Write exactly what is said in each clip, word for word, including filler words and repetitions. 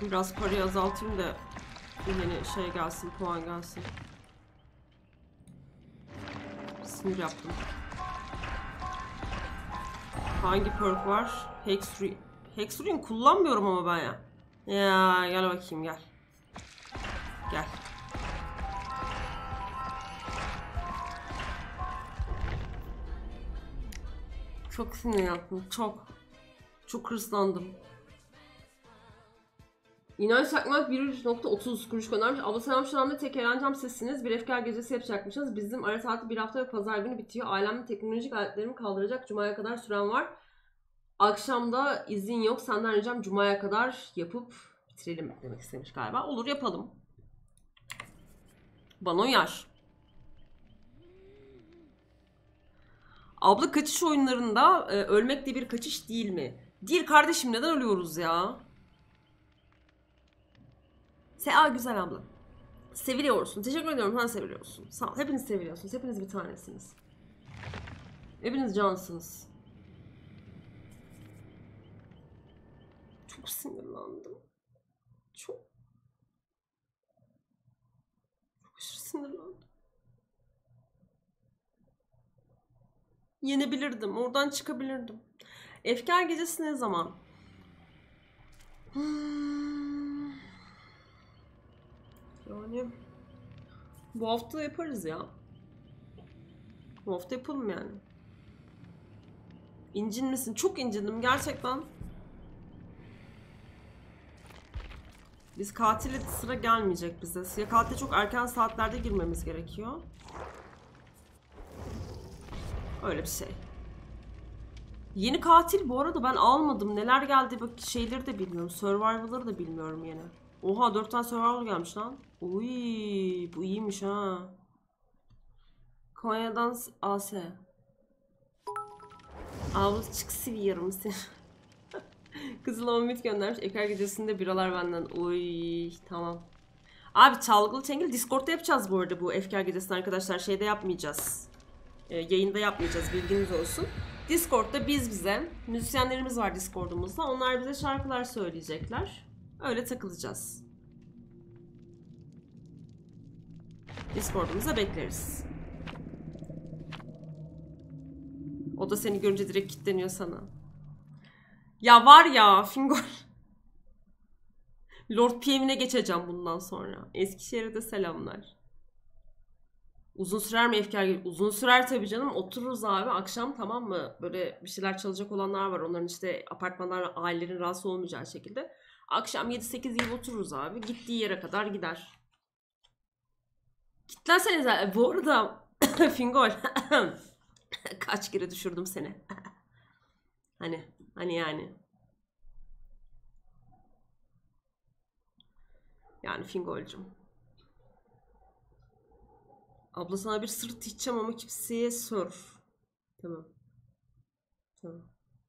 Biraz parayı azaltayım da yeni şey gelsin, puan gelsin. Sinir yaptım. Hangi perk var? Hextrude. Hextrude'yi kullanmıyorum ama ben ya. Ya gel bakayım gel. Gel. Çok sinir yaptım. Çok. Çok hırslandım. İnanç Sakmak bir nokta otuz kuruş göndermiş. Abla selam, şu anda tek eğlencem sizsiniz. Bir efkar gecesi yapacakmışsınız. Bizim ara tatil bir hafta ve pazar günü bitiyor. Ailemle teknolojik aletlerimi kaldıracak. Cuma'ya kadar süren var. Akşamda izin yok. Senden ricam Cuma'ya kadar yapıp bitirelim demek istemiş galiba. Olur, yapalım. Bana uyar. Abla kaçış oyunlarında e, ölmek de bir kaçış değil mi? Değil kardeşim, neden ölüyoruz ya? Sea güzel abla. Seviliyorsun. Teşekkür ediyorum. Sen seviliyorsun. Sağ ol. Hepiniz seviliyorsunuz. Hepiniz bir tanesiniz. Hepiniz cansınız. Çok sinirlendim. Çok. Çok aşırı sinirlendim. Yenebilirdim. Oradan çıkabilirdim. Efkar gecesi ne zaman? Hmm. Yani bu hafta yaparız ya. Bu hafta yapalım yani. İncinmesin. Çok incindim gerçekten. Biz katile sıra gelmeyecek bize. Siyah katile çok erken saatlerde girmemiz gerekiyor. Öyle bir şey. Yeni katil bu arada ben almadım. Neler geldi bak, şeyleri de bilmiyorum. Survival'ları da bilmiyorum yine. Oha, dört tane survival gelmiş lan. Uy, bu iyiymiş ha. Konya'dan A S. Abla çık seviyorum seni. Kızıl Omit göndermiş. Eker gecesinde biralar benden. Uy, tamam. Abi çalgılı çengel Discord'da yapacağız bu arada bu efkar gecesini arkadaşlar. Şeyde yapmayacağız. E, yayında yapmayacağız, bilginiz olsun. Discord'da biz bize, müzisyenlerimiz var Discord'umuzda. Onlar bize şarkılar söyleyecekler. Öyle takılacağız. Discord'umuza bekleriz. O da seni görünce direkt kilitleniyor sana. Ya var ya Fingol. Lord P M'ine geçeceğim bundan sonra. Eskişehir'e de selamlar. Uzun sürer mi efkar gibi? Uzun sürer tabii canım. Otururuz abi akşam, tamam mı? Böyle bir şeyler çalacak olanlar var. Onların işte apartmanlar, ailelerin rahatsız olmayacağı şekilde. Akşam yedi sekiz gibi otururuz abi. Gittiği yere kadar gider. Kitlensenize. Bu arada Fingol. Kaç kere düşürdüm seni. Hani, hani yani. Yani Fingol'cum. Abla sana bir sırt içeceğim ama kimseye sor. Tamam. Tamam.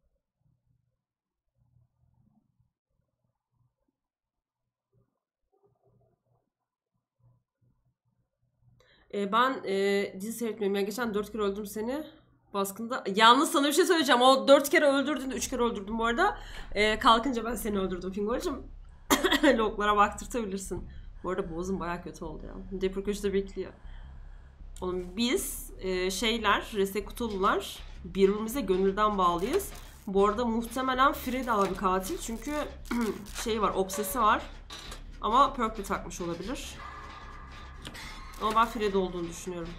Ee, ben e, dizi seyretmiyorum. Yani geçen dört kere öldürdüm seni. Baskında. Yalnız sana bir şey söyleyeceğim. O dört kere öldürdüğünde üç kere öldürdüm bu arada. Ee, kalkınca ben seni öldürdüm Fingol'cum. Loglara baktırtabilirsin. Bu arada boğazım baya kötü oldu ya. Depro köşede bekliyor. Oğlum biz e, şeyler, Resekutulular birbirimize gönülden bağlıyız. Bu arada muhtemelen Fred abi katil. Çünkü şey var, obsesi var. Ama perk de takmış olabilir. Ama ben Fred olduğunu düşünüyorum.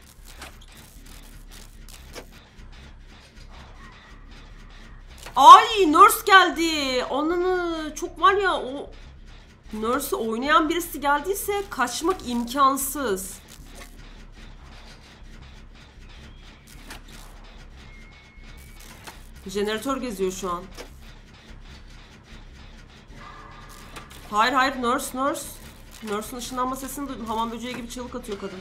Ay nurse geldi. Onunu çok var ya, o nurse'ü oynayan birisi geldiyse kaçmak imkansız. Jeneratör geziyor şu an. Hayır hayır, nurse nurse. Nurse'un ışınlanma sesini duydum. Hamam böceği gibi çığlık atıyor kadın.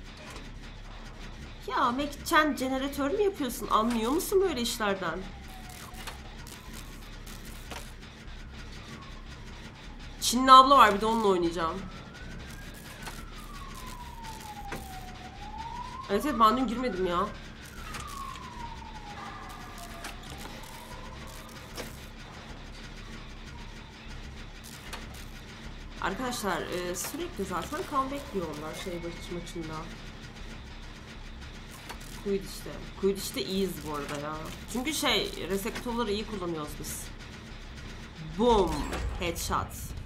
Ya Mekçen, jeneratör mü yapıyorsun? Anlıyor musun böyle işlerden? Çinli abla var, bir de onunla oynayacağım. Evet evet, ben dün girmedim ya. Arkadaşlar e, sürekli zaten comeback diyorlar şey baş maçında. Quidditch'te. Quidditch'te iyiyiz bu arada ya. Çünkü şey resektoları iyi kullanıyoruz biz. Boom. Headshot.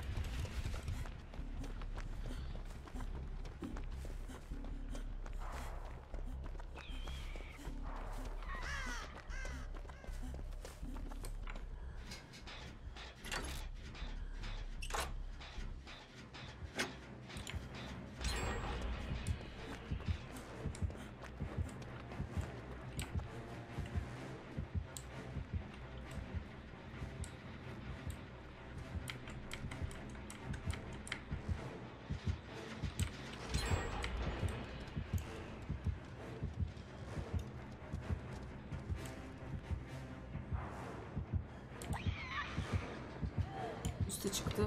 Üste çıktı.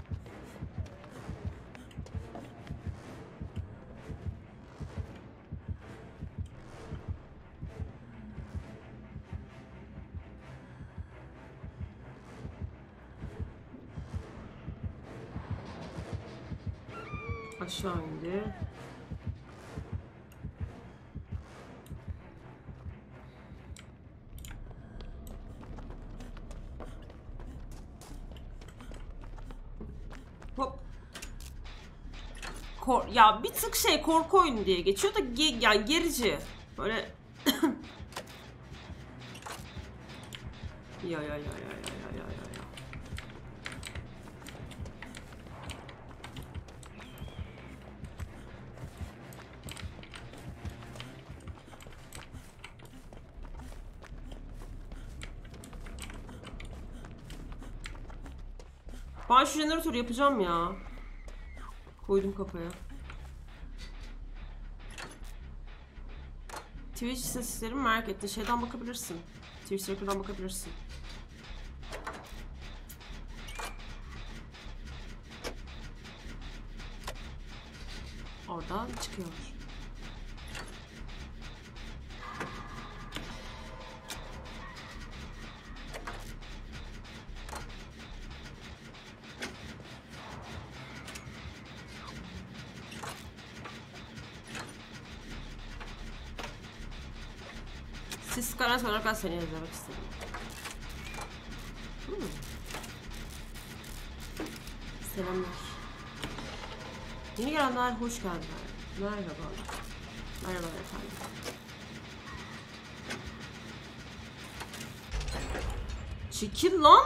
Aşağı indi. Hop. Kor ya bir tık şey korku oyunu diye geçiyor da ge yani gerici. Böyle ya ya ya ya ya ya ya ya. Ben şu jeneratörü yapacağım ya. Koydum kafaya. Twitch istatistiklerimi merak ettin. Şeyden bakabilirsin. Twitch Record'dan bakabilirsin. Oradan çıkıyor. Siz karar olarak ben seni izlemek istedim. Hmm. Selamlar. Yeni gelenler hoş geldiler. Merhaba. Merhaba efendim. Çekil lan.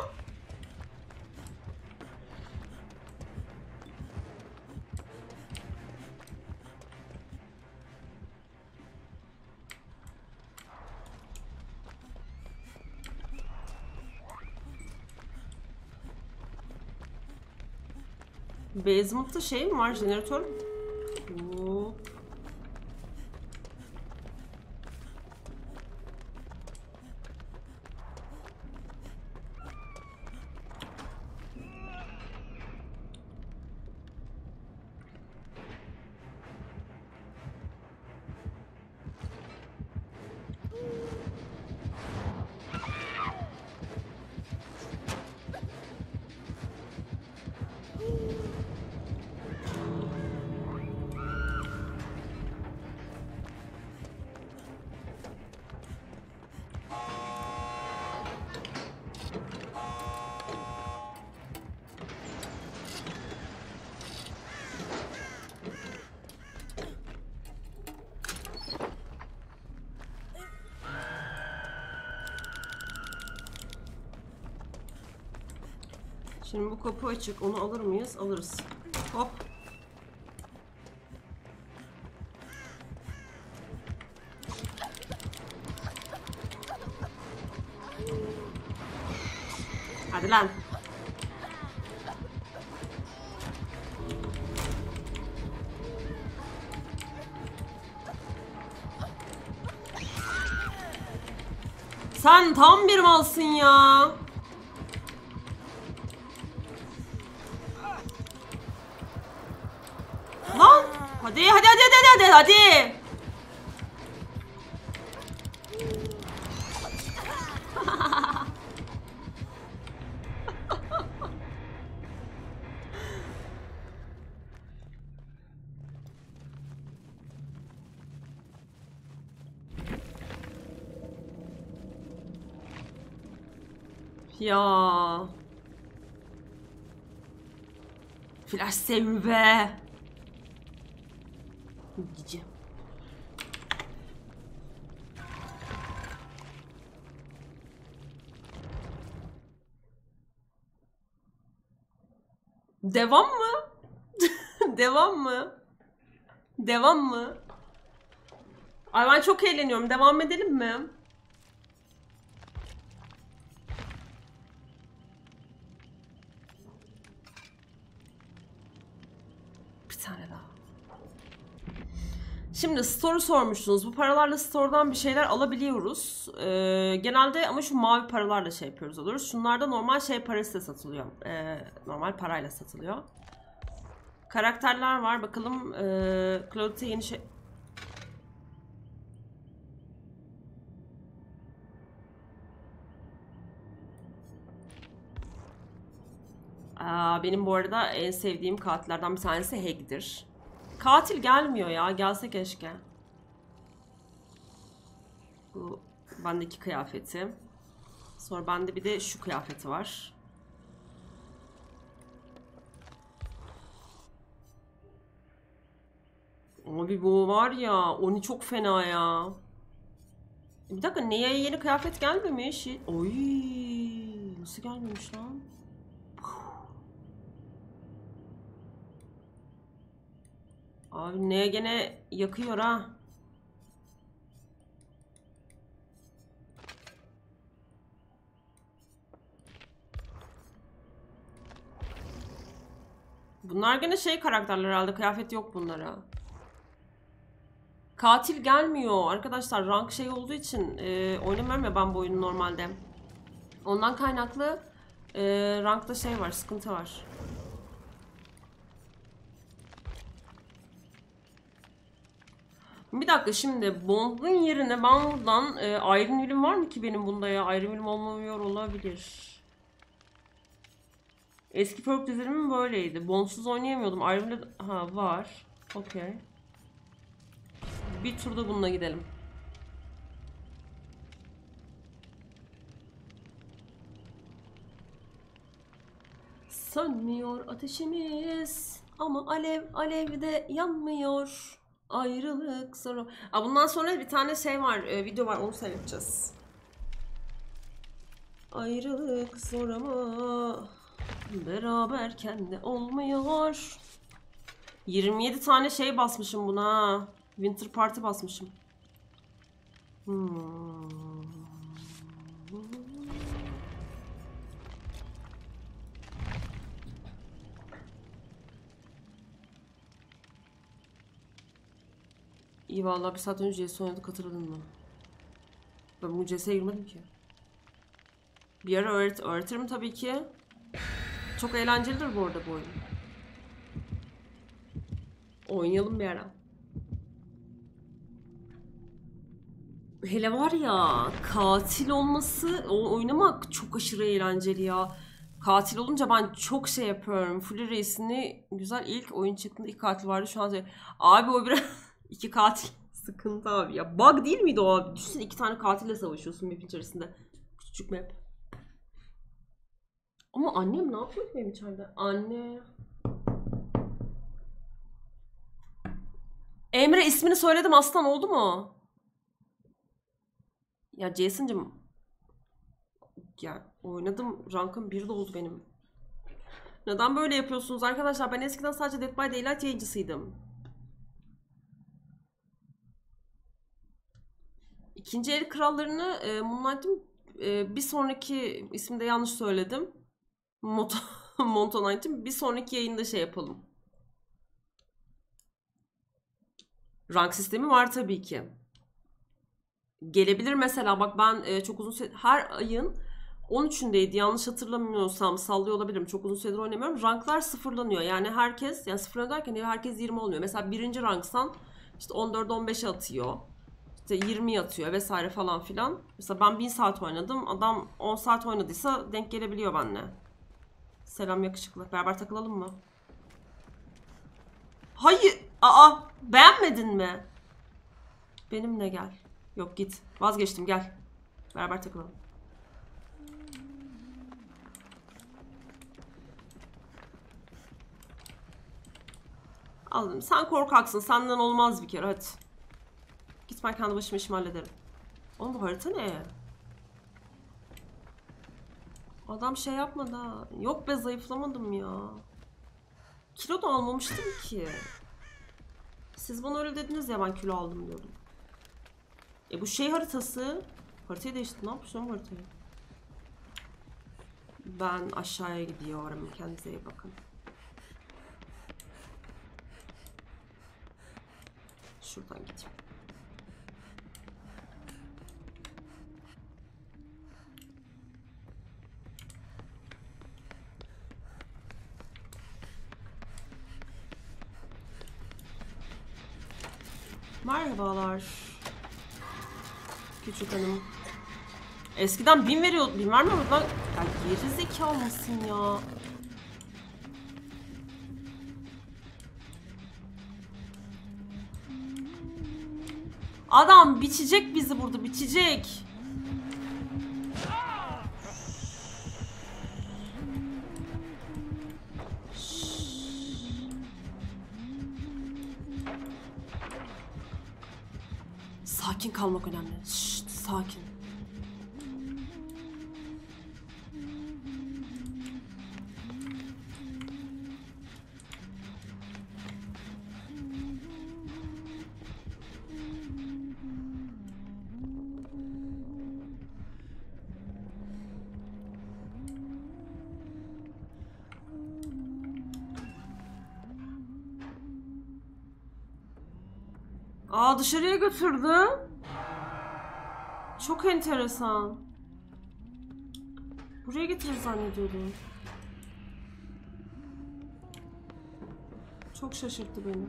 Basement'ta şey mi var? Jeneratör mü? Oo. Şimdi bu kapı açık. Onu alır mıyız? Alırız. Hop. Hadi lan. Sen tam bir malsın ya. Lan. Hadi hadi hadi hadi hadi hadi. Ya. Flash sev be. Gici. Devam mı? Devam mı? Devam mı? Ay ben çok eğleniyorum. Devam edelim mi? Bir tane daha. Şimdi story sormuşsunuz. Bu paralarla store'dan bir şeyler alabiliyoruz. Ee, genelde ama şu mavi paralarla şey yapıyoruz alıyoruz. Şunlarda normal şey parası da satılıyor. Ee, normal parayla satılıyor. Karakterler var. Bakalım. Ee, Claude'de yeni şey... Aa, benim bu arada en sevdiğim katillerden bir tanesi Hag'dir. Katil gelmiyor ya. Gelse keşke. Bu bendeki kıyafeti. Sonra bende bir de şu kıyafeti var. Abi bu var ya. Oni çok fena ya. Bir dakika, neye yeni kıyafet gelmemiş? Oy, nasıl gelmemiş lan? Abi neye gene yakıyor ha? Bunlar gene şey karakterler herhalde. Kıyafet yok bunlara. Katil gelmiyor arkadaşlar. Rank şey olduğu için e, oynamıyorum ya ben bu oyunu normalde. Ondan kaynaklı e, rankta şey var, sıkıntı var. Bir dakika, şimdi Bond'un yerine ben buradan e, Iron Will'im var mı ki benim bunda ya? Iron Will'im olmuyor olabilir. Eski perk dizilimim böyleydi. Bondsuz oynayamıyordum. Iron Will... Ha var. Okey. Bir turda bununla gidelim. Sönmüyor ateşimiz ama alev alevde yanmıyor. Ayrılık sonra. Aa, bundan sonra bir tane şey var, e, video var, onu seyredeceğiz. Ayrılık zor ama beraberken de olmuyor. yirmi yedi tane şey basmışım buna. Winter Party basmışım. Hmm. İyi vallahi, bir saat önce C S oynadık, hatırladın mı? Ben bu C S'ye girmedim ki. Bir ara öğret öğretirim tabii ki. Çok eğlencelidir bu arada bu oyun. Oynayalım bir ara. Hele var ya, katil olması, o oynamak çok aşırı eğlenceli ya. Katil olunca ben çok şey yapıyorum. Full Reis'ini güzel, ilk oyun çıktığında ilk katil vardı, şu an şey. Abi o biraz iki katil sıkıntı abi ya. Bug değil miydi o abi? Düşünsene, iki tane katille savaşıyorsun map içerisinde. Küçük map. Ama annem ne yapıyor benim içeride? Anne. Emre, ismini söyledim aslan, oldu mu? Ya Jason'cım. Ya oynadım, rankım bir de oldu benim. Neden böyle yapıyorsunuz arkadaşlar? Ben eskiden sadece Dead by Daylight yayıncısıydım. İkinci El Krallarını e, Moonlight'ın e, bir sonraki isminde yanlış söyledim. Moto Mountain Knight'ın bir sonraki yayında şey yapalım. Rank sistemi var tabii ki. Gelebilir mesela, bak ben e, çok uzun süre, her ayın on üçündeydi yanlış hatırlamıyorsam, sallıyor olabilirim, çok uzun süredir oynamıyorum. Ranklar sıfırlanıyor, yani herkes, yani sıfırlanıyor derken herkes yirmi olmuyor. Mesela birinci ranksan işte on dört on beşe atıyor, işte yirmi atıyor vesaire falan filan. Mesela ben bin saat oynadım, adam on saat oynadıysa denk gelebiliyor benimle. Selam yakışıklı, beraber takılalım mı? Hayır, aa, beğenmedin mi? Benimle gel. Yok, git, vazgeçtim, gel beraber takılalım. Aldım. Sen korkaksın. Senden olmaz bir kere. Hadi. Git, ben kendi başıma işimi hallederim. Oğlum bu harita ne? Adam şey yapmadı ha. Yok be, zayıflamadım ya. Kilo da almamıştım ki. Siz bana öyle dediniz ya, ben kilo aldım diyordum. E bu şey haritası. Haritayı değişti. Ne yapmışım haritayı? Ben aşağıya gidiyorum. Kendinize iyi bakın. Şuradan gideyim. Merhabalar. Küçük hanım. Eskiden bin veriyordu. Bin vermiyor mu? Ben... Ya geri zekalı mısın ya? Adam biçecek bizi burada. Biçecek. Sakin kalmak önemli. Şşt, sakin. Aa, dışarıya götürdü. Çok enteresan. Buraya getirir zannediyordum. Çok şaşırttı beni.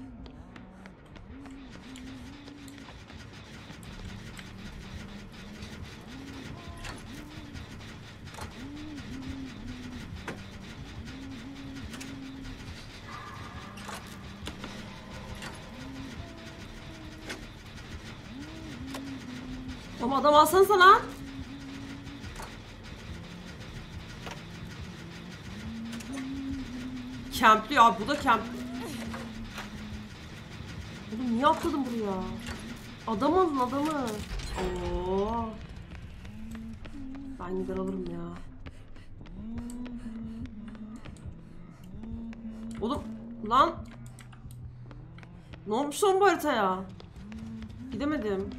Ama adam alsanıza lan. Kempli ya, bu da kempli. Oğlum niye atladın buraya? Adam alın, adamı. Oo. Ben gider alırım ya. Oğlum lan. Ne olmuş son bu haritaya? Gidemedim.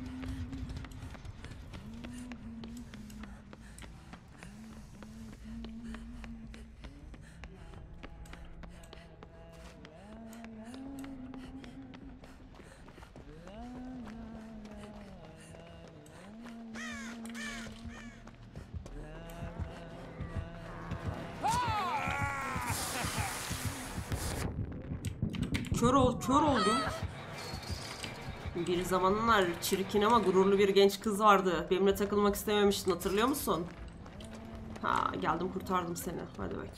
Kör ol, kör oldum. Bir zamanlar çirkin ama gururlu bir genç kız vardı. Benimle takılmak istememiştin, hatırlıyor musun? Ha, geldim kurtardım seni. Hadi bakayım.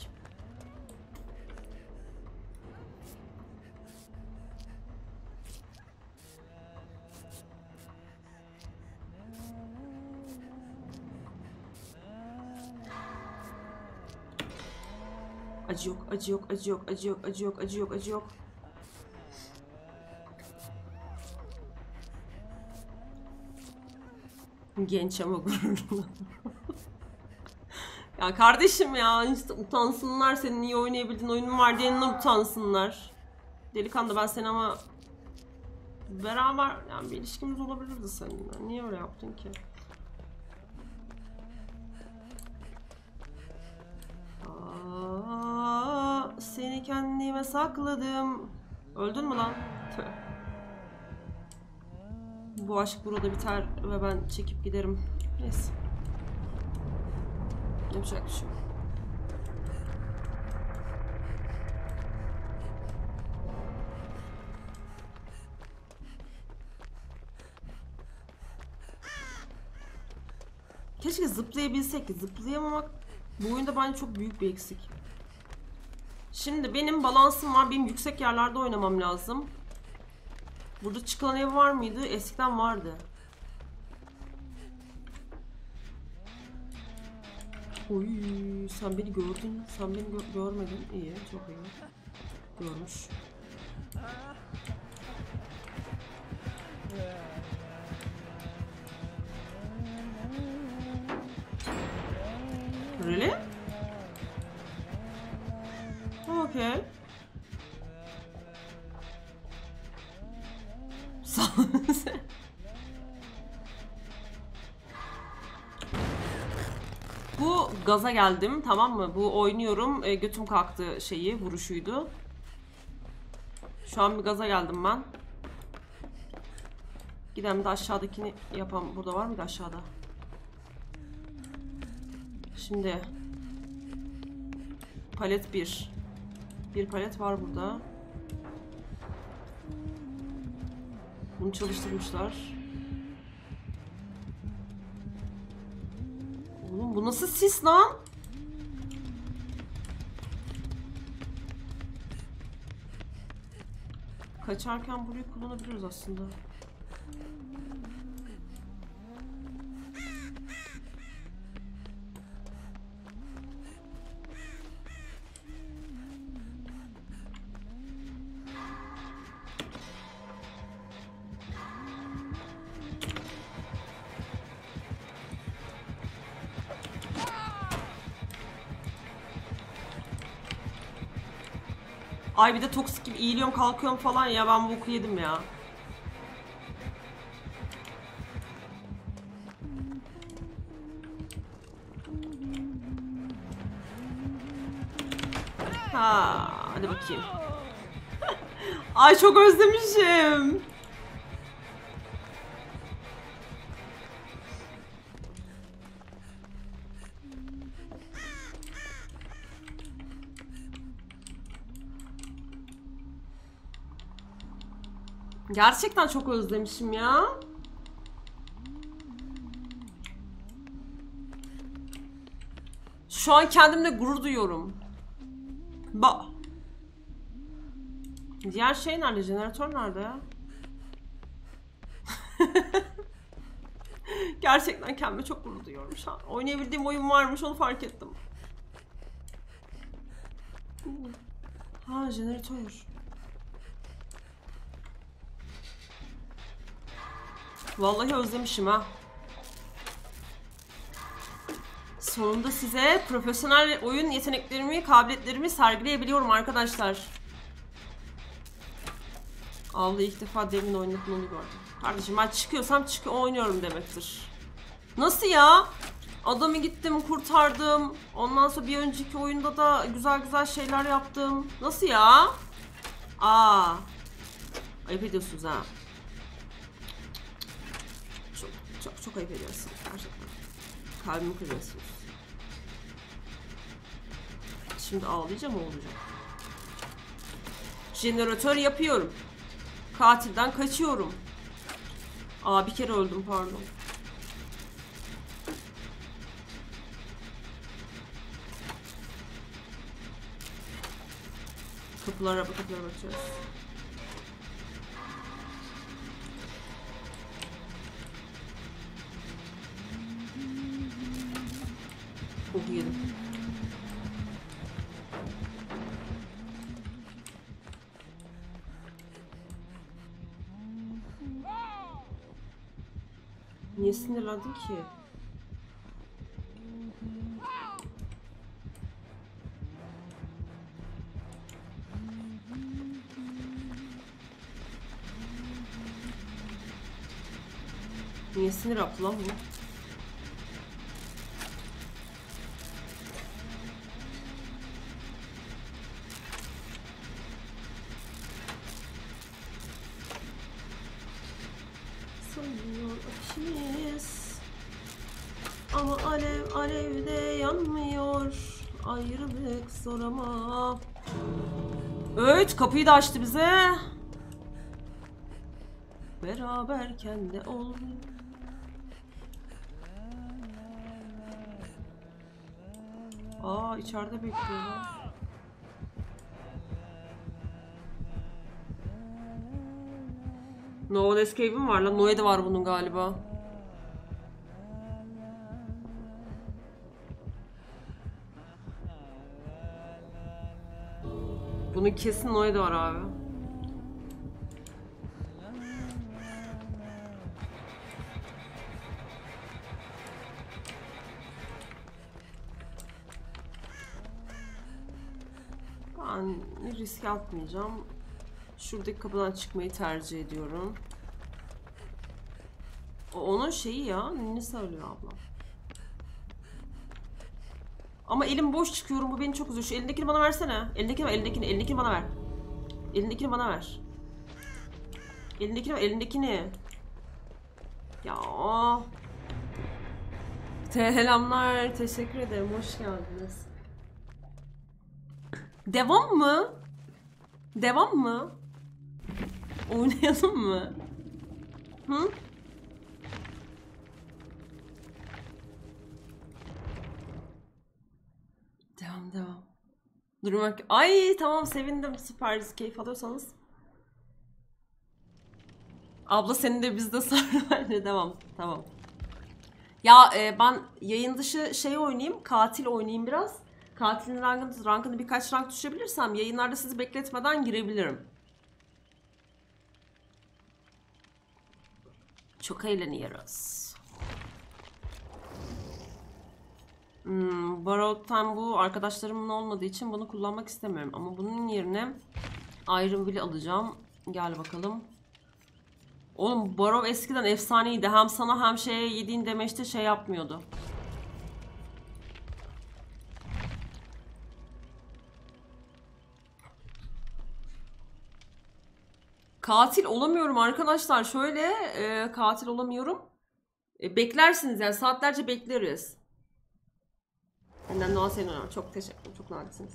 Acı yok, acı yok, acı yok, acı yok, acı yok, acı yok, acı yok. Genç ama gururlu. Ya kardeşim ya, işte utansınlar, senin iyi oynayabildiğin oyunun var diye utansınlar. Delikanlı, ben seni ama beraber yani bir ilişkimiz olabilirdi seninle. Niye öyle yaptın ki? Aa, seni kendime sakladım. Öldün mü lan? Tüh. Bu aşk burada biter ve ben çekip giderim. Neyse. Yapacak bir şey yok. Keşke zıplayabilsek. Zıplayamamak bu oyunda bence çok büyük bir eksik. Şimdi benim balansım var. Benim yüksek yerlerde oynamam lazım. Burada çıkılan ev var mıydı? Eskiden vardı. Oy, sen beni gördün. Sen beni gö görmedin. İyi, çok iyi. Görmüş. Really? Okay. Sağ olun. Bu gaza geldim, tamam mı? Bu oynuyorum. E, götüm kalktı şeyi, vuruşuydu. Şu an bir gaza geldim ben. Gidelim de aşağıdakini yapalım. Burada var mıydı aşağıda? Şimdi palet bir. Bir palet var burada. Bunu çalıştırmışlar. Oğlum bu nasıl sis lan? Kaçarken burayı kullanabiliriz aslında. Ay bir de toksik gibi eğiliyorum kalkıyorum falan ya, ben bu oku yedim ya. Ha, hadi bakayım. Ay çok özlemişim. Gerçekten çok özlemişim ya. Şu an kendimle gurur duyuyorum. Ba. Diğer şey nerede? Jeneratör nerede ya? Gerçekten kendime çok gurur duyuyorum şu an. Oynayabildiğim oyun varmış, onu fark ettim. Ha, jeneratör. Vallahi özlemişim ha. Sonunda size profesyonel oyun yeteneklerimi, kabiliyetlerimi sergileyebiliyorum arkadaşlar. Vallahi ilk defa demin oynadığını onu gördüm. Kardeşim ben çıkıyorsam çık oynuyorum demektir. Nasıl ya? Adamı gittim kurtardım. Ondan sonra bir önceki oyunda da güzel güzel şeyler yaptım. Nasıl ya? Aa. Ayıp ediyorsunuz ha. Çok çok çok ayıp ediyorsunuz gerçekten. Kalbimi kırıyorsunuz. Şimdi ağlayacağım, olacak. Jeneratör yapıyorum. Katilden kaçıyorum. Aa, bir kere öldüm, pardon. Kapılara kapılara bakacağız. Oh, yedim. Niye sinirlendin ki? Niye sinir yaptı lan bu? Sanıyor ateşimiz ama alev alevde yanmıyor. Ayrılık zor ama. Evet, kapıyı da açtı bize. Beraberken de olmuyor. Aa, içeride bekliyorlar. No One Escape'im var lan. Noe de var bunun galiba. Bunun kesin Noe de var abi. Ben riske atmayacağım. Şuradaki kapıdan çıkmayı tercih ediyorum. O onun şeyi ya. Ne söylüyor ablam? Ama elim boş çıkıyorum. Bu beni çok üzüyor. Şu elindekini bana versene. Elindekini ver. Elindekini. Elindekini bana ver. Elindekini bana ver. Elindekini ver. Elindekini. Ya. Selamlar. Teşekkür ederim. Hoş geldiniz. Devam mı? Devam mı? Oynayalım mı? Hı? Devam devam. Durmak. Ay tamam sevindim. Süper. Keyif alıyorsanız. Abla senin de bizde sarı. Devam. Tamam. Ya e, ben yayın dışı şey oynayayım. Katil oynayayım biraz. Katilin rankını, rankını birkaç rank düşebilirsem yayınlarda sizi bekletmeden girebilirim. Çok eğleniyoruz. Hmm, Borrowed'tan bu arkadaşlarımın olmadığı için bunu kullanmak istemiyorum. Ama bunun yerine Iron Will alacağım. Gel bakalım. Oğlum Borrow eskiden efsaneydi. Hem sana hem şeye yediğin demeçte şey yapmıyordu. Katil olamıyorum arkadaşlar. Şöyle e, katil olamıyorum. E, beklersiniz yani saatlerce bekleriz. Benden Noah senin çok teşekkür ederim. Çok naziksiniz.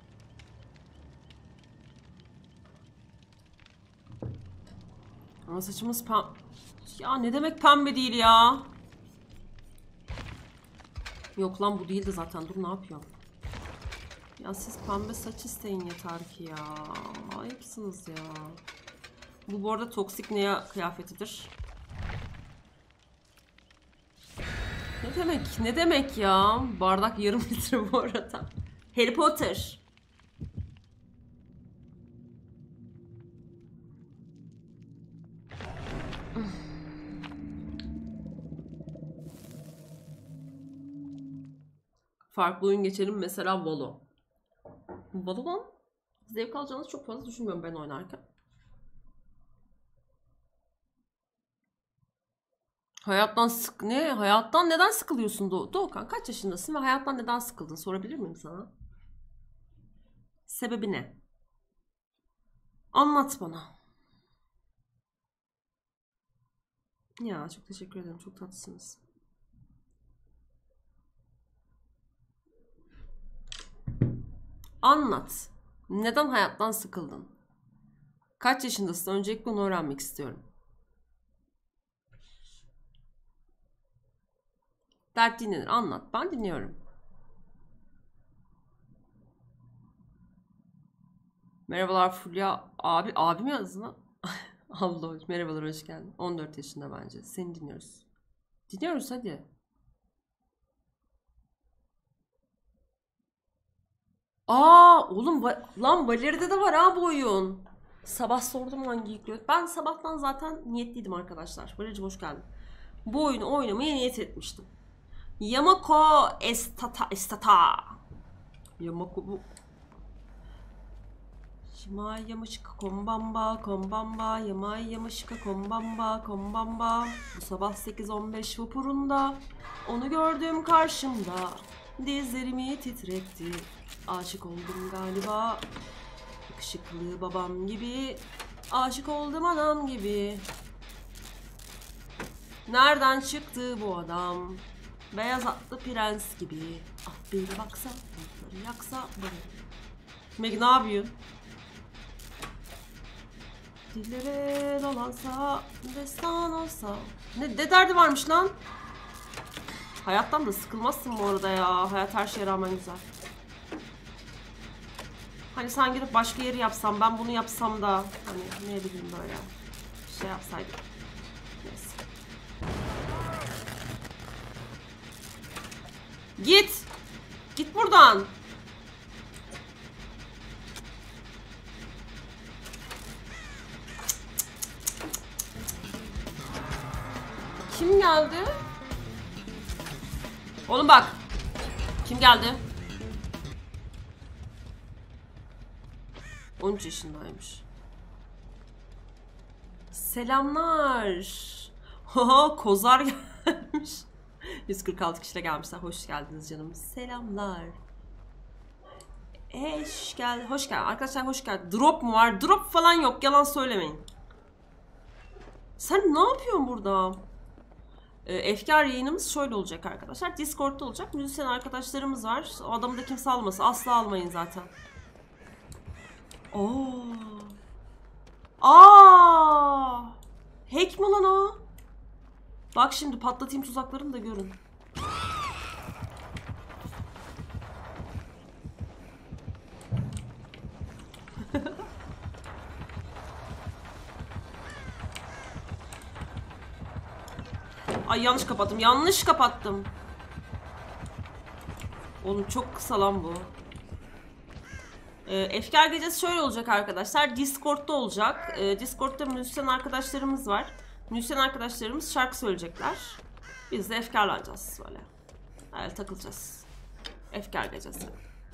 Ama saçımız pem... Ya ne demek pembe değil ya? Yok lan bu değildi zaten. Dur ne yapıyorum? Ya siz pembe saç isteyin yeter ki ya. Ayıpsınız ya. Bu bu arada toksik Nea kıyafetidir. Ne demek? Ne demek ya? Bardak yarım litre bu arada. Harry Potter. Farklı oyun geçelim. Mesela Valo. Valo'dan zevk alacağınızı çok fazla düşünmüyorum ben oynarken. Hayattan sık... Ne? Hayattan neden sıkılıyorsun Doğ Doğukan? Kaç yaşındasın ve hayattan neden sıkıldın? Sorabilir miyim sana? Sebebi ne? Anlat bana. Ya çok teşekkür ederim. Çok tatlısınız. Anlat. Neden hayattan sıkıldın? Kaç yaşındasın? Öncelikle onu öğrenmek istiyorum. Dert dinlenir. Anlat. Ben dinliyorum. Merhabalar Fulya. Abi, abi mi yazdın lan? Allah merhabalar hoş geldin. on dört yaşında bence. Seni dinliyoruz. Dinliyoruz hadi. Aa oğlum lan Valeri'de de var ha bu oyun. Sabah sordum hangi yüklüyor. Ben sabahtan zaten niyetliydim arkadaşlar. Valeri'cim hoş geldin. Bu oyunu oynamaya niyet etmiştim. Yamako Estata Estata. Yamako bu. Yamay yamışka kombamba kombamba yamay yamışka kombamba kombamba. Bu sabah sekiz on beş vapurunda onu gördüm karşımda. Dizlerimi titretti. Aşık oldum galiba. Yakışıklı babam gibi. Aşık oldum anam gibi. Nereden çıktı bu adam? Beyaz atlı prens gibi. Ah bir baksa, bulutları yaksa bana. Meg ne yapıyorsun? Dillere dolansa, destan olsa. Ne, ne derdi varmış lan? Hayattan da sıkılmazsın bu arada ya. Hayat her şeye rağmen güzel. Hani sen gidip başka yeri yapsam, ben bunu yapsam da hani ne bileyim böyle şey yapsaydım. Neyse. Git. Git buradan. Kim geldi? Oğlum bak. Kim geldi? on üç yaşındaymış. Selamlar. Haha, Kozar gelmiş. yüz kırk altı kişiyle gelmişler. Hoş geldiniz canım. Selamlar. Hoş gel, hoş gel. Arkadaşlar hoş gel. Drop mu var? Drop falan yok. Yalan söylemeyin. Sen ne yapıyorsun burada? Ee, Efkar yayınımız şöyle olacak arkadaşlar. Discord'da olacak. Müzisyen arkadaşlarımız var. O adamı da kimse almasın. Asla almayın zaten. Oo. Aa! Hack mi lan o? Bak şimdi patlatayım tuzaklarını da görün. Ay yanlış kapattım. Yanlış kapattım. Oğlum çok kısa lan bu. Ee, Efkar gecesi şöyle olacak arkadaşlar. Discord'da olacak. Ee, Discord'da müzisyen arkadaşlarımız var. Müzisyen arkadaşlarımız şarkı söyleyecekler. Biz de efkarlanacağız böyle. Öyle takılacağız. Efkar gecesi.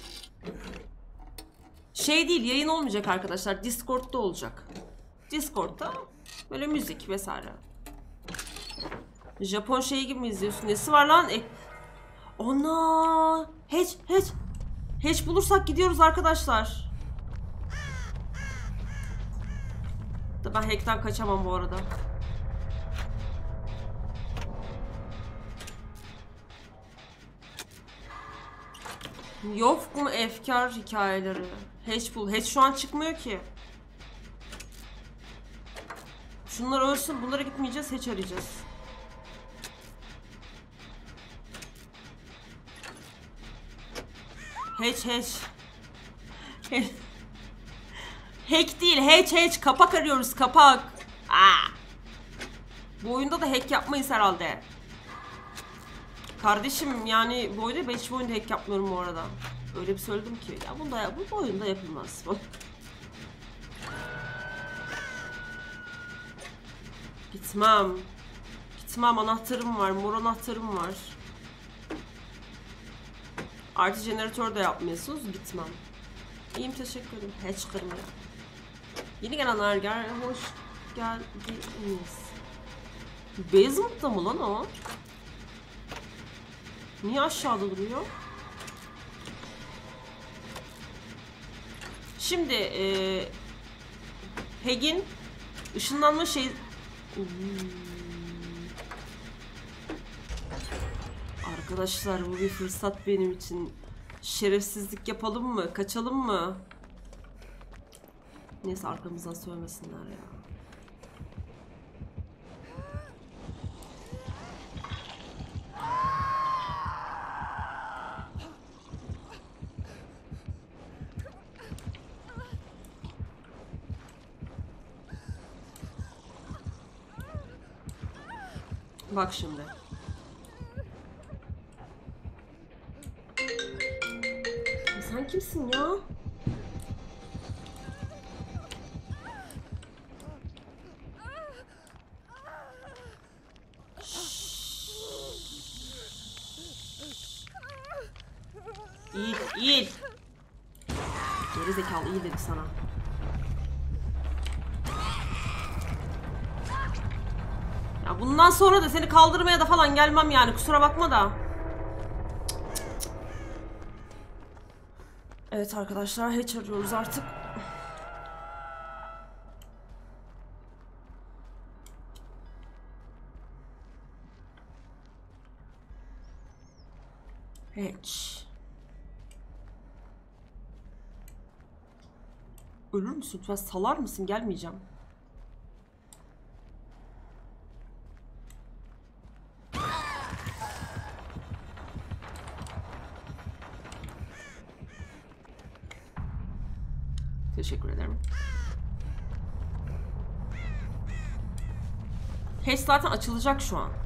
Şey değil, yayın olmayacak arkadaşlar. Discord'da olacak. Discord'da böyle müzik vesaire. Japon şeyi gibi mi izliyorsun? Nesi var lan? E Ona Hatch, hatch. Hatch bulursak gidiyoruz arkadaşlar. Da ben hack'ten kaçamam bu arada. Yok mu efkar hikayeleri? Hatch bul. Hatch şu an çıkmıyor ki. Şunlar ölsün. Bunlara gitmeyeceğiz. Hatch arayacağız. Hatch hatch. Hack değil, hatch hatch. Kapak arıyoruz, kapak. Aa. Bu oyunda da hack yapmayız herhalde. Kardeşim yani bu oyunda, ben hiç bu oyunda hack yapmıyorum bu arada. Öyle bir söyledim ki ya bunda, bu oyunda yapılmaz. Gitmem. Gitmem, anahtarım var, mor anahtarım var. Artı jeneratör de yapmıyorsunuz, gitmem. İyiyim, teşekkür ederim. Hiç kırmıyor. Yeni gelenler gel, hoş geldiniz. Basement'ta mı lan o? Niye aşağıda duruyor? Şimdi ee, Hack'in ışınlanma şey... Hmm. Arkadaşlar bu bir fırsat benim için. Şerefsizlik yapalım mı? Kaçalım mı? Neyse arkamızdan söylemesinler ya. Bak şimdi. Sen kimsin ya? İyi, iyi. Geri zekalı, iyi dedik sana. Ya bundan sonra da seni kaldırmaya da falan gelmem yani, kusura bakma da. Evet arkadaşlar, hatch arıyoruz artık. Hatch. Ölür müsün? Lütfen salar mısın? Gelmeyeceğim. Teşekkür ederim. Hatch zaten açılacak şu an.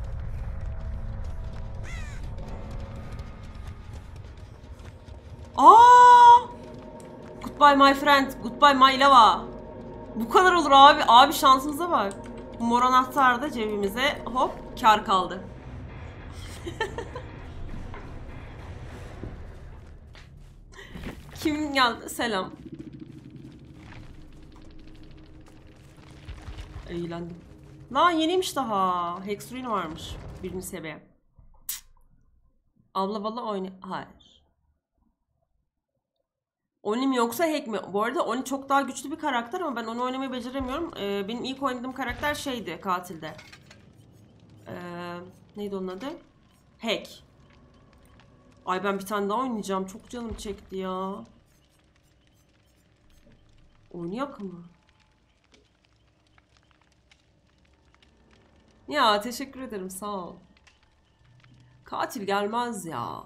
Aa! Goodbye my friend. Goodbye my lava. Bu kadar olur abi. Abi şansımıza bak. Mor anahtar da cebimize. Hop, kar kaldı. Kim geldi? Selam. Eğlendim. Lan yeniymiş daha. Hexruin varmış. Birinci seviye. Abla valla oyna... Hayır. Oni mi yoksa hack mi? Bu arada Oni çok daha güçlü bir karakter ama ben onu oynamayı beceremiyorum. Ee, benim ilk oynadığım karakter şeydi katilde. Ee, neydi onun adı? Hack. Ay ben bir tane daha oynayacağım. Çok canım çekti ya. Oynayak mı? Ya teşekkür ederim sağ ol. Katil gelmez ya.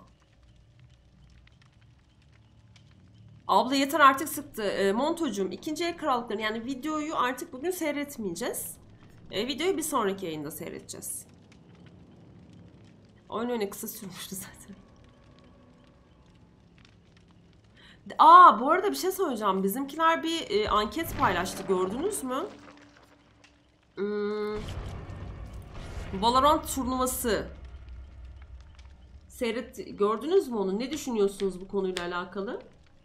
Abla yeter artık sıktı. E, Montocuğum ikinci el krallıklarını yani videoyu artık bugün seyretmeyeceğiz. E, videoyu bir sonraki yayında seyredeceğiz. Oyun öyle kısa sürmüştü zaten. Aa bu arada bir şey söyleyeceğim. Bizimkiler bir e, anket paylaştı. Gördünüz mü? Hmm, Valorant turnuvası. Seyret, gördünüz mü onu? Ne düşünüyorsunuz bu konuyla alakalı?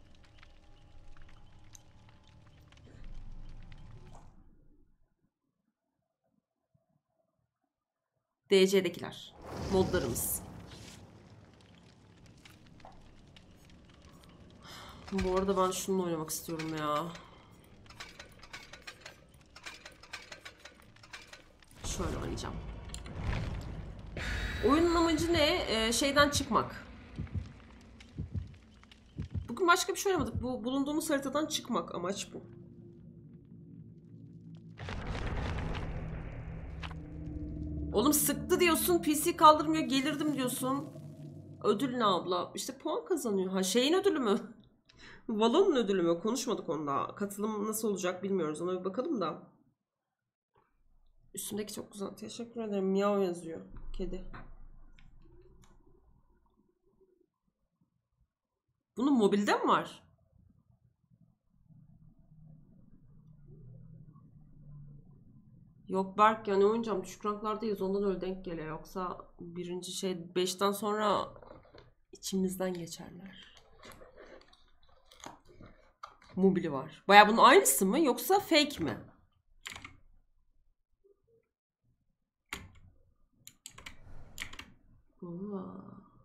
D C'dekiler. Modlarımız. Bu arada ben şununla oynamak istiyorum ya. Şöyle oynayacağım. Oyunun amacı ne? Ee, şeyden çıkmak. Bugün başka bir şey oynamadık. Bu bulunduğumuz haritadan çıkmak amaç bu. Oğlum sıktı diyorsun, P C kaldırmıyor, gelirdim diyorsun. Ödül ne abla? İşte puan kazanıyor. Ha şeyin ödülü mü? Valon'un ödülü mü? Konuşmadık onda. Katılım nasıl olacak bilmiyoruz. Ona bir bakalım da. Üstündeki çok güzel. Teşekkür ederim. Miyav yazıyor. Kedi. Bunun mobilde mi var? Yok Berk yani oynayacağım. Düşük ranklardayız. Ondan öyle denk geliyor. Yoksa birinci şey beşten sonra içimizden geçerler. Mobili var. Baya bunun aynısı mı yoksa fake mi? Oo.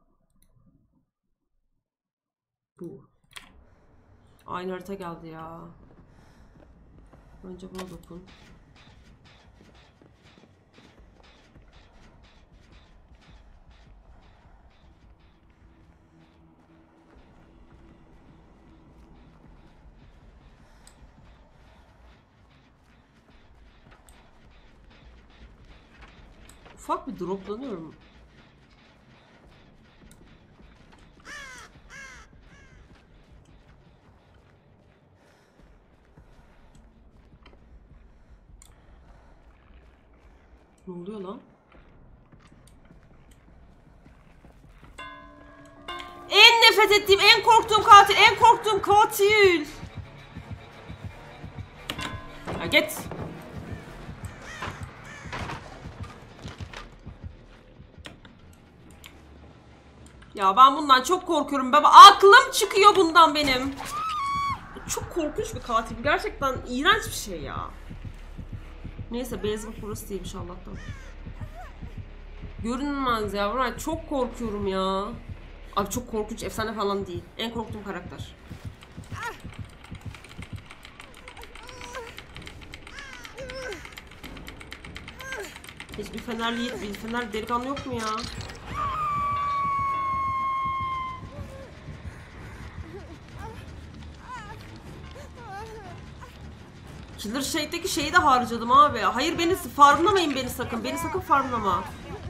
Bu. Aynı harita geldi ya. Önce buna dokun. Ufak bir droplanıyorum. Ne oluyor lan? En nefret ettiğim, en korktuğum katil, en korktuğum katil. Ya git. Ya ben bundan çok korkuyorum baba. Aklım çıkıyor bundan benim. Çok korkunç bir katil. Gerçekten iğrenç bir şey ya. Neyse Basement burası değilmiş Allah'tan. Görünmez ya. Burak çok korkuyorum ya. Abi çok korkunç. Efsane falan değil. En korktuğum karakter. Hiçbir fenerli, bir fener delikanlı yok mu ya? Killer Shake'deki şeyi de harcadım abi. Hayır beni farmlamayın beni sakın. Beni sakın farmlama.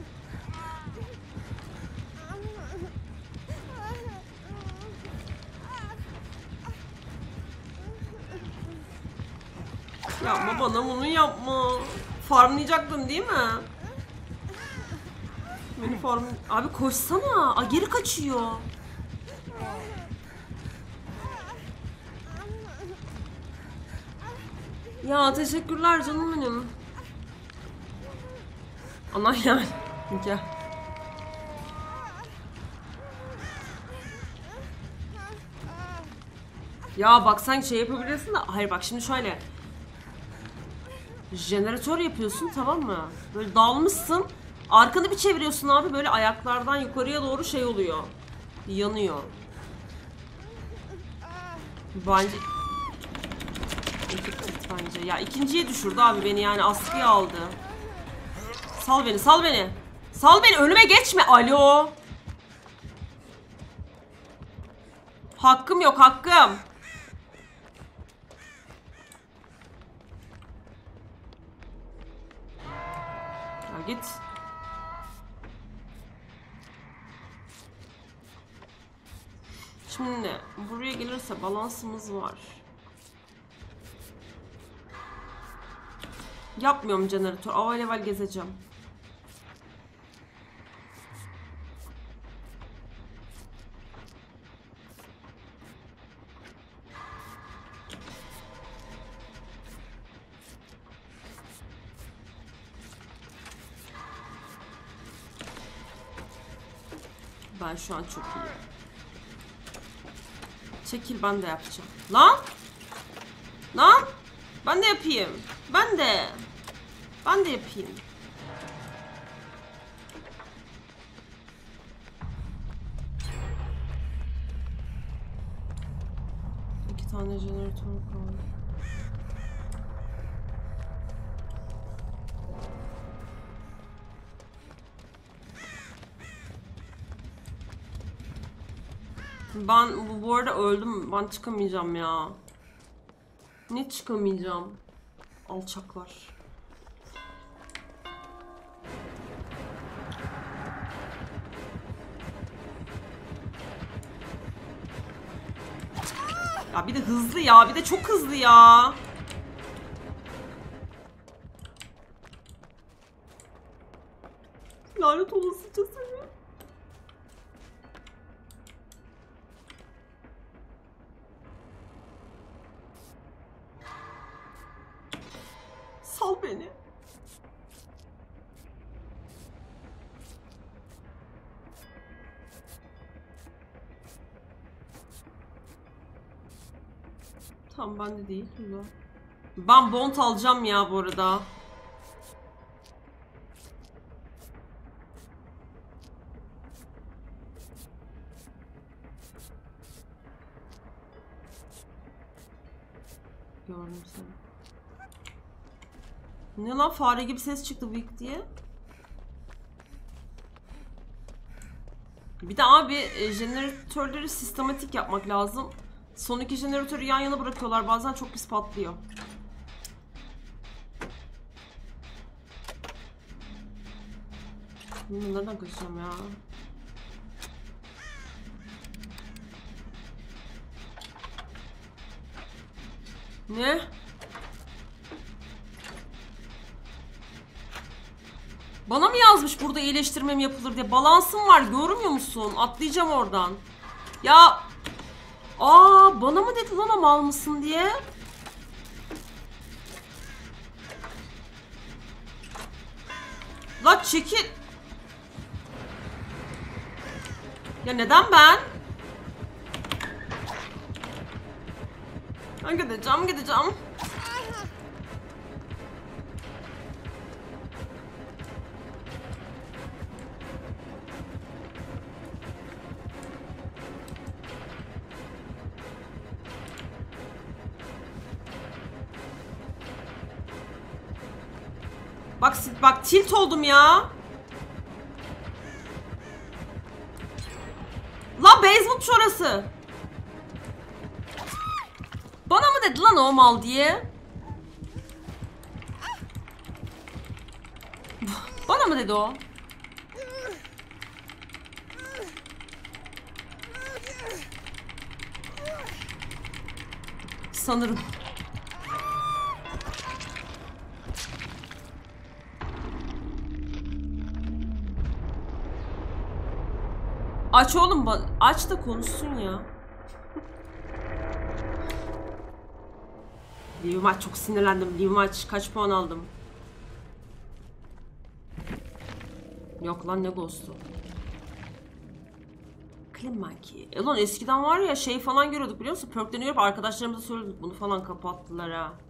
Yapma bana bunu yapma. Farmlayacaktın değil mi? Beni farm... Abi koşsana. Aa, geri kaçıyor. Ya teşekkürler canım benim. Ana yani. Gel. Ya bak sen şey yapabilirsin de. Hayır bak şimdi şöyle. Jeneratör yapıyorsun, tamam mı? Böyle dalmışsın. Arkanı bir çeviriyorsun abi, böyle ayaklardan yukarıya doğru şey oluyor. Yanıyor. Bence... bence. Ya ikinciye düşürdü abi beni, yani askıya aldı. Sal beni, sal beni. Sal beni, önüme geçme. Alo. Hakkım yok, hakkım. Ya git. Şimdi buraya gelirse balansımız var. Yapmıyorum jeneratör. Aval aval gezeceğim. Ben şu an çok iyiyim. Çekil, ben de yapacağım. Lan! Lan! Ben de yapayım. Ben de. Ben de yapayım. İki tane jeneratör kaldı. Ben bu, bu arada öldüm. Ben çıkamayacağım ya. Ne çıkamayacağım? Alçaklar. Ya bir de hızlı ya. Bir de çok hızlı ya. Lanet olasıca seni. Sal beni. Tamam, ben de değil. Ben bont alacağım ya bu arada. Gördüm seni. Ne lan, fare gibi ses çıktı bıyık diye. Bir de abi e, jeneratörleri sistematik yapmak lazım. Son iki jeneratörü yan yana bırakıyorlar, bazen çok pis patlıyor. Hmm, nereden kaçacağım ya? Ne? Bana mı yazmış burada iyileştirmem yapılır diye? Balansım var, görmüyor musun? Atlayacağım oradan. Ya... Aa, bana mı dedi lan o mal mısın diye? La çekil. Ya neden ben? Ben gideceğim, gideceğim. Bak bak tilt oldum ya. La basement şurası. Bana mı dedi lan o mal diye? Bana mı dedi o? Sanırım. Aç oğlum, aç da konuşsun ya. Live maç, çok sinirlendim. Live maç kaç puan aldım? Yok lan, ne ghost'u? Klimaki. E lan eskiden var ya şey falan görüyorduk, biliyor musun? Perk'lerini görüp arkadaşlarımıza söylüyorduk, bunu falan kapattılar ha.